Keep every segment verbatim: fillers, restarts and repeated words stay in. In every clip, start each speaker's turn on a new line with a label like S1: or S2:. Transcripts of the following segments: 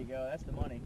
S1: go. That's the money.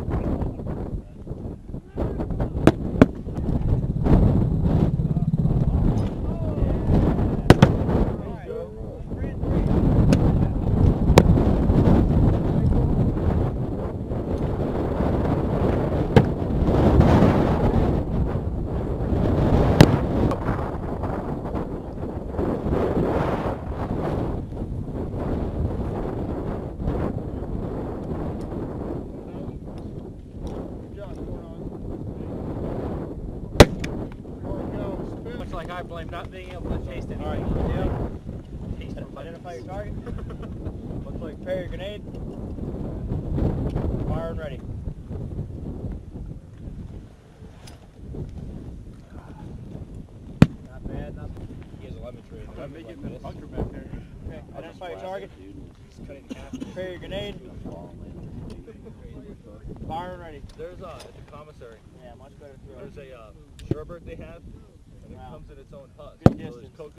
S2: Like I blame not being able to taste it.
S1: All right, yeah.
S2: Taste it.
S1: Identify your target. Looks like prepare your grenade. Fire and ready. Not bad, not bad.
S3: He has a lemon tree.
S2: I'm gonna make it in the bunker back there.
S1: Okay, identify your target.
S2: Just cut it in half.
S1: Prepare your grenade. Fire and ready.
S2: There's uh, at the commissary.
S1: Yeah, much better throw.
S2: There's a uh, sherbet they have, and it
S1: Wow.
S2: comes in its own husk.
S1: Good
S2: So there's
S1: distance.
S2: coconut